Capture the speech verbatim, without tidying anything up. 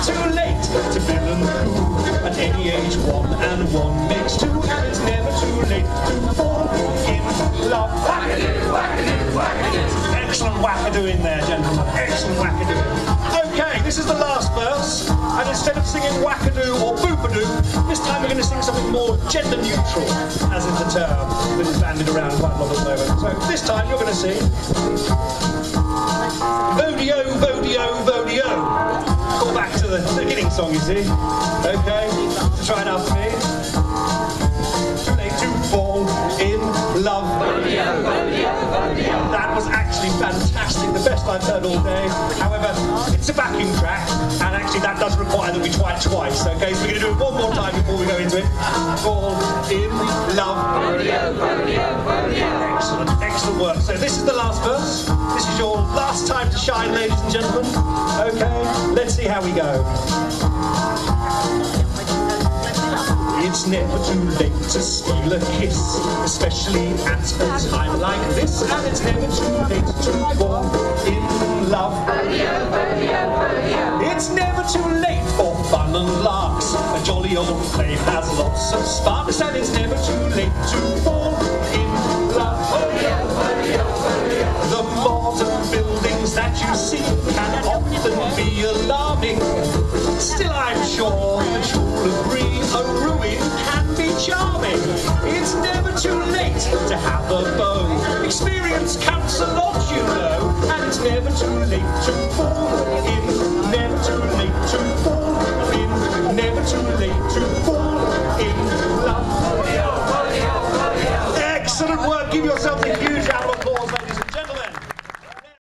too late to feel and cool. At any age, one and one makes two, and it's never too late to fall in love. Wackadoo, wackadoo, wackadoo. Excellent wackadoo in there, gentlemen. Excellent wackadoo. Okay, this is the last verse, and instead of singing wackadoo or boopadoo, this time we're going to sing something more gender neutral, as is the term that is bandied around quite a lot at the moment. So this time you're going to sing Vodio, Vodio, Vodio. Call back to the beginning song, you see. Okay, so try it after me. Too late to fall in love. Vodio, Vodio, Vodio. That was actually fantastic, the best I've heard all day. However, it's a backing track, and actually that does require that we try it twice. Okay, so we're going to do it one more time before we go into it. Fall in love. Vodio, Vodio, Vodio. Excellent, excellent work. So this is the last verse. This is your last time to shine, ladies and gentlemen. Okay, let's see how we go. It's never too late to steal a kiss, especially at a time like this. And it's never too late to fall in love. It's never too late for fun and larks. A jolly old flame has lots of sparks. And it's never too late to fall in love. The modern buildings that you see can often be alarming. Still, I'm sure that you'll agree a ruin can be charming. It's never too late to have a beau. Experience counts a lot, you know. And it's never too late to fall in. Never too late to fall in. Never too late to fall in love. Excellent work. Give yourself a huge